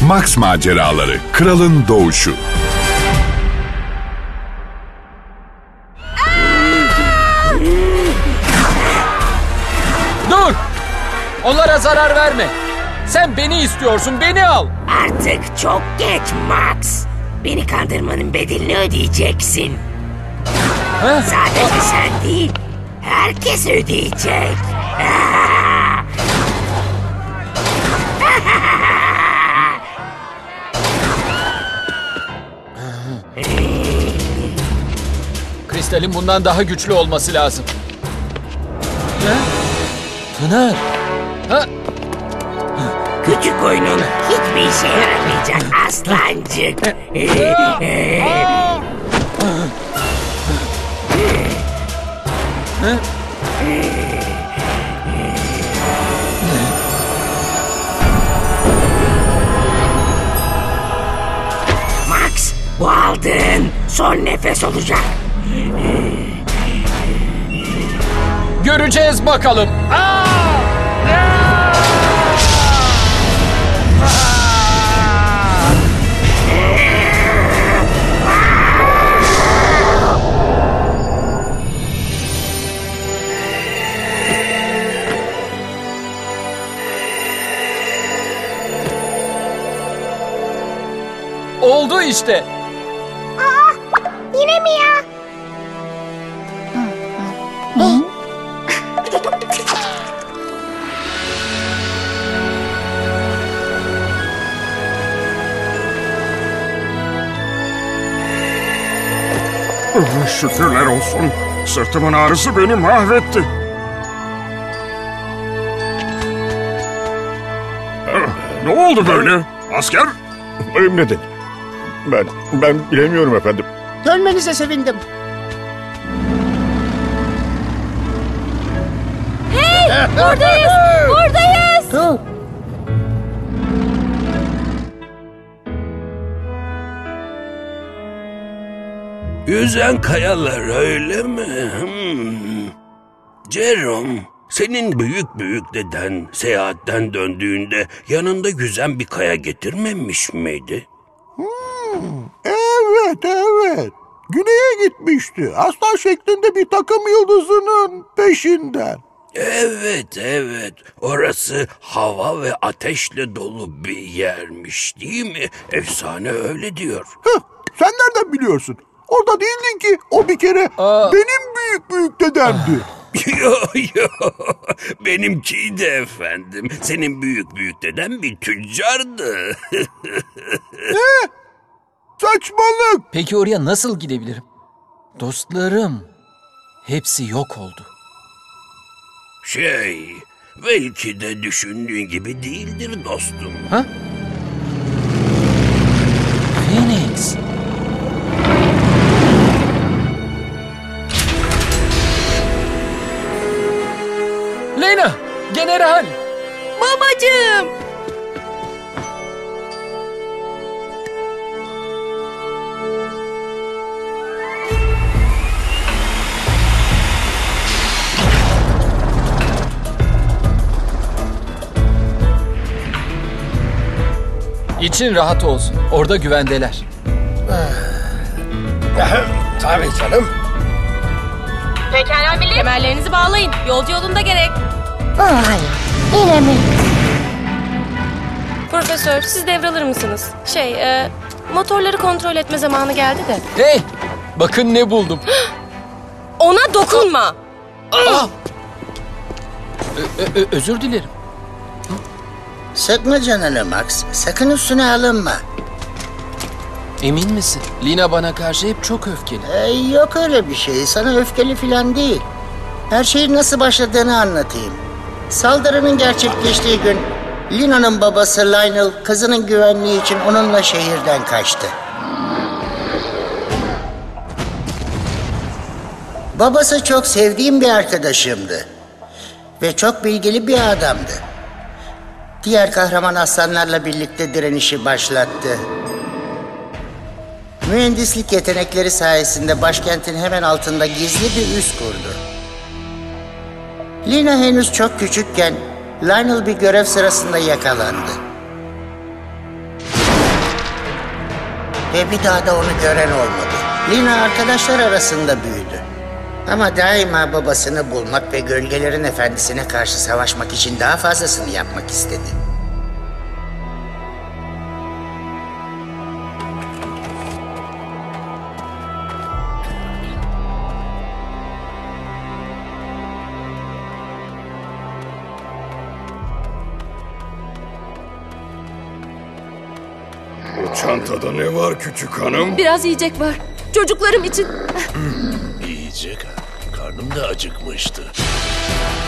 Max Maceraları, Kralın Doğuşu. Dur! Onlara zarar verme. Sen beni istiyorsun, beni al. Artık çok geç Max. Beni kandırmanın bedelini ödeyeceksin. Ha? Sadece sen değil, herkes ödeyecek. Kristalin bundan daha güçlü olması lazım. Ha? Pınar. Ha? Küçük oyunun hiçbir işe yaramayacak aslancık. Max, bu aldığın son nefes olacak. Göreceğiz bakalım. Oldu işte. Yine mi ya? Şükürler olsun. Sırtımın ağrısı beni mahvetti. Ne oldu böyle? Asker? Önemli değil. Ben bilemiyorum efendim. Dönmenize sevindim. Buradayız! Buradayız! Dur. Yüzen kayalar öyle mi? Jerome, senin büyük deden seyahatten döndüğünde yanında yüzen bir kaya getirmemiş miydi? Evet. Güney'e gitmişti. Aslan şeklinde bir takım yıldızının peşinden. Evet. Orası hava ve ateşle dolu bir yermiş, değil mi? Efsane öyle diyor. Sen nereden biliyorsun? Orada değildin ki. O bir kere benim büyük dedemdi. Yo, benimkiydi efendim. Senin büyük deden bir tüccardı. Ne? Saçmalık. Peki oraya nasıl gidebilirim? Dostlarım hepsi yok oldu. Belki de düşündüğün gibi değildir dostum. Ha? Phoenix. Lena! General! Babacığım! İçin rahat olsun. Orada güvendeler. Tabii canım. Pekala millet. Kemerlerinizi bağlayın. Yolcu yolunda gerek. Hayır. Yine mi? Profesör, siz devralır mısınız? Motorları kontrol etme zamanı geldi de. Hey! Bakın ne buldum. Ona dokunma! Özür dilerim. Sıkma canını Max. Sakın üstüne alınma. Emin misin? Lina bana karşı hep çok öfkeli. Yok öyle bir şey. Sana öfkeli falan değil. Her şeyin nasıl başladığını anlatayım. Saldırının gerçekleştiği gün Lina'nın babası Lionel kızının güvenliği için onunla şehirden kaçtı. Babası çok sevdiğim bir arkadaşımdı. Ve çok bilgili bir adamdı. Diğer kahraman aslanlarla birlikte direnişi başlattı. Mühendislik yetenekleri sayesinde başkentin hemen altında gizli bir üs kurdu. Lina henüz çok küçükken Lionel bir görev sırasında yakalandı. Ve bir daha da onu gören olmadı. Lina arkadaşlar arasında büyüdü. Ama daima babasını bulmak ve gölgelerin efendisine karşı savaşmak için daha fazlasını yapmak istedi. Bu çantada ne var küçük hanım? Biraz yiyecek var. Çocuklarım için. Yiyecek ha. Karnım da acıkmıştı.